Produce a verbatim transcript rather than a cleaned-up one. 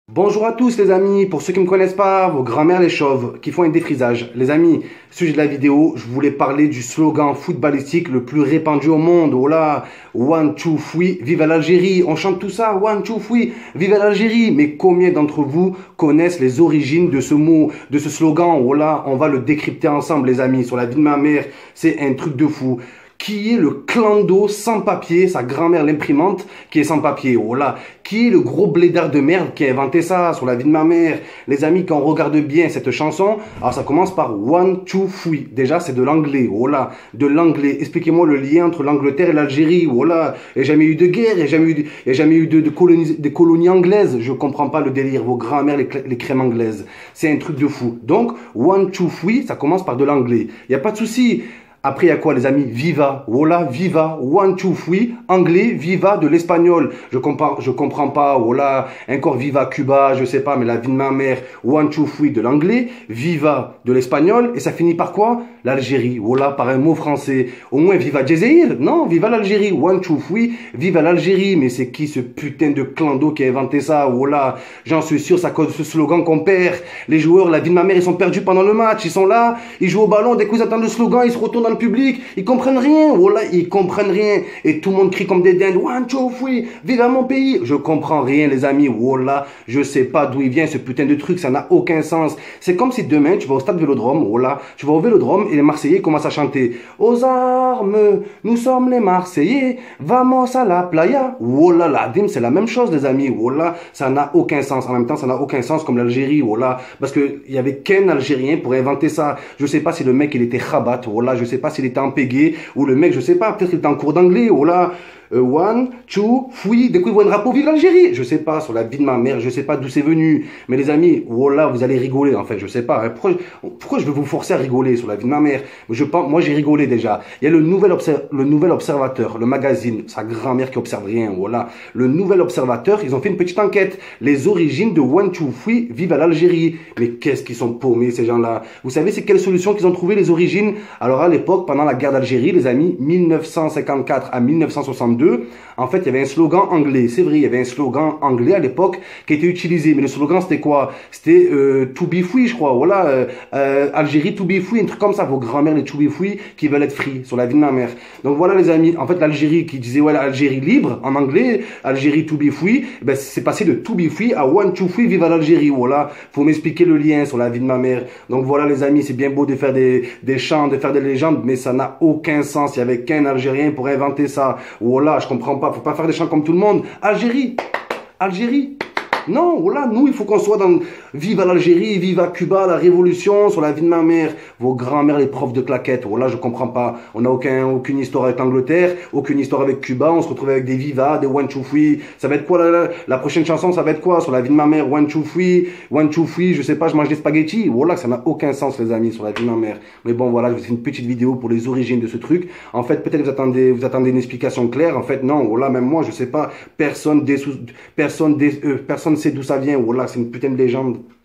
Bonjour à tous les amis, pour ceux qui ne me connaissent pas, vos grands-mères les chauves qui font un défrisage. Les amis, sujet de la vidéo, je voulais parler du slogan footballistique le plus répandu au monde. Oh là, one, two, three, vive l'Algérie. On chante tout ça, one, two, three, vive l'Algérie. Mais combien d'entre vous connaissent les origines de ce mot, de ce slogan? Oh là, on va le décrypter ensemble les amis, sur la vie de ma mère, c'est un truc de fou. Qui est le clando sans papier, sa grand-mère l'imprimante qui est sans papier, oh là. Qui est le gros blédard de merde qui a inventé ça sur la vie de ma mère? Les amis, quand on regarde bien cette chanson, alors ça commence par one, two, three. Déjà, c'est de l'anglais, oh là, de l'anglais. Expliquez-moi le lien entre l'Angleterre et l'Algérie, oh là. Il n'y a jamais eu de guerre, il n'y a jamais eu de, il y a jamais eu de, de, colonie, de colonies anglaises. Je comprends pas le délire, vos grand-mères, les, les crèmes anglaises. C'est un truc de fou. Donc, one, two, three, ça commence par de l'anglais. Il n'y a pas de souci. Après, il y a quoi, les amis? Viva, voilà, viva, one, two, three, anglais, viva de l'espagnol. Je comprends, je comprends pas, voilà, encore viva Cuba, je sais pas, mais la vie de ma mère, one, two, three de l'anglais, viva de l'espagnol, et ça finit par quoi? L'Algérie, voilà, par un mot français. Au moins, viva Jazeir, non, viva l'Algérie, one, two, three, viva l'Algérie. Mais c'est qui ce putain de clando qui a inventé ça? Voilà, j'en suis sûr, c'est à cause de ce slogan qu'on perd. Les joueurs, la vie de ma mère, ils sont perdus pendant le match, ils sont là, ils jouent au ballon, dès qu'ils attendent le slogan, ils se retournent dans le public, ils comprennent rien, voilà, ils comprennent rien, et tout le monde crie comme des dindes, one, two, three, vive à mon pays. Je comprends rien les amis, voilà, je sais pas d'où il vient ce putain de truc, ça n'a aucun sens. C'est comme si demain tu vas au stade Vélodrome, voilà, tu vas au Vélodrome et les Marseillais commencent à chanter aux armes, nous sommes les Marseillais, vamos à la playa, voilà, la dîme c'est la même chose les amis, voilà, ça n'a aucun sens, en même temps ça n'a aucun sens comme l'Algérie, voilà, parce que il y avait qu'un Algérien pour inventer ça. Je sais pas si le mec il était Rabat, voilà, je sais pas s'il était en Pégé, ou le mec, je sais pas, peut-être qu'il était en cours d'anglais, oh là, euh, one, two, three, dès qu'ils voient un drapeau, vive l'Algérie. Je sais pas, sur la vie de ma mère, je sais pas d'où c'est venu. Mais les amis, oh là, vous allez rigoler, en fait, je sais pas. Hein. Pourquoi, pourquoi je vais vous forcer à rigoler sur la vie de ma mère? Je pense, moi, j'ai rigolé déjà. Il y a le nouvel, le nouvel Observateur, le magazine, sa grand-mère qui observe rien, voilà. Le Nouvel Observateur, ils ont fait une petite enquête. Les origines de one, two, three, vive à l'Algérie. Mais qu'est-ce qu'ils sont paumés, ces gens-là? Vous savez, c'est quelle solution qu'ils ont trouvé, les origines? Alors, à l'époque, pendant la guerre d'Algérie, les amis, mille neuf cent cinquante-quatre à mille neuf cent soixante-deux, en fait, il y avait un slogan anglais. C'est vrai, il y avait un slogan anglais à l'époque qui était utilisé. Mais le slogan, c'était quoi? C'était euh, to be free, je crois. Voilà, euh, euh, Algérie to be free, un truc comme ça. Vos grands-mères, les to be free, qui veulent être free, sur la vie de ma mère. Donc voilà, les amis. En fait, l'Algérie qui disait, ouais, Algérie libre, en anglais, Algérie to be free, ben, c'est passé de to be free à one, two, free, vive l'Algérie. Voilà, faut m'expliquer le lien sur la vie de ma mère. Donc voilà, les amis, c'est bien beau de faire des, des chants, de faire des légendes, mais ça n'a aucun sens. Il y avait qu'un Algérien pour inventer ça. Voilà, je comprends pas. Faut pas faire des chants comme tout le monde. Algérie, Algérie. Non, voilà, nous, il faut qu'on soit dans vive à l'Algérie, vive à Cuba, la révolution, sur la vie de ma mère. Vos grands-mères, les profs de claquettes. Voilà, je comprends pas. On n'a aucun, aucune histoire avec l'Angleterre, aucune histoire avec Cuba. On se retrouve avec des vivas, des one, two, three. Ça va être quoi la, la, la prochaine chanson? Ça va être quoi sur la vie de ma mère? One, two, three, one, two, three. Je sais pas, je mange des spaghettis. Voilà, ça n'a aucun sens, les amis, sur la vie de ma mère. Mais bon, voilà, je vais faire une petite vidéo pour les origines de ce truc. En fait, peut-être vous attendez, vous attendez une explication claire. En fait, non. Voilà, même moi, je sais pas. Personne, des, personne, des, euh, personne sait d'où ça vient. Voilà, c'est une putain de légende.